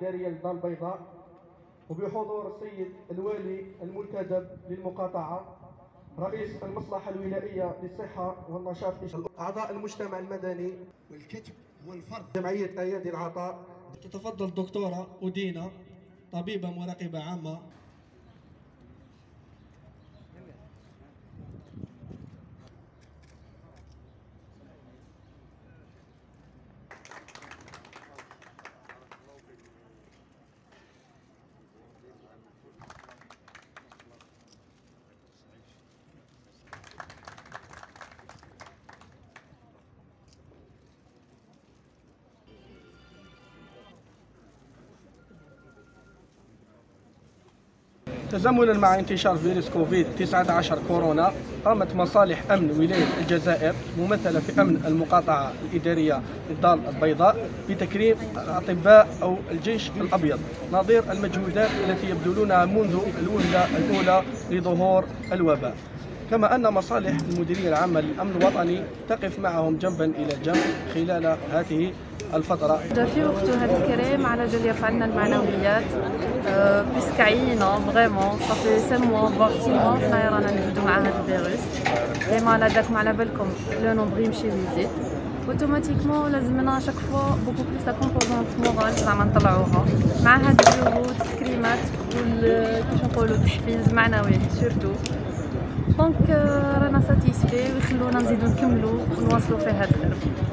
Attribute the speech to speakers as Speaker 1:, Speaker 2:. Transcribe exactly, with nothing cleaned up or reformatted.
Speaker 1: الإدارية للدار البيضاء، وبحضور السيد الوالي المنتدب للمقاطعة، رئيس المصلحة الولائية للصحة والنشاط، أعضاء المجتمع المدني
Speaker 2: والكتب والفرد،
Speaker 1: جمعية أيادي العطاء. تتفضل الدكتورة أدينا، طبيبة مراقبة عامة. تزامنا مع انتشار فيروس كوفيد تسعة عشر كورونا، قامت مصالح أمن ولاية الجزائر ممثلة في أمن المقاطعة الإدارية للدار البيضاء بتكريم الأطباء أو الجيش الأبيض، نظير المجهودات التي يبذلونها منذ الوهلة الأولى لظهور الوباء. كما أن مصالح المديرية العامة للأمن الوطني تقف معهم جنبا إلى جنب خلال هذه الفترة.
Speaker 3: جا في وقته هذا الكريم على جال يرفع لنا المعنويات، أه بيسك عيينا فريمون صافي سي موا فوار سي موا حنايا رانا نجبدو مع هذا الفيروس. لي مالاداك ما على بالكم لو نومبر يمشي ويزيد، اوتوماتيكمون لازمنا شاك فوا بوكو بليس لا كومبوزونت مورال زعما نطلعوها مع هاد الجهود التكريمات وال كيفاش نقولوا التحفيز معنوي سورتو. دونك رانا ساتيسفي ويخلونا نزيدو نكملو ونواصلو في هذا الدرب.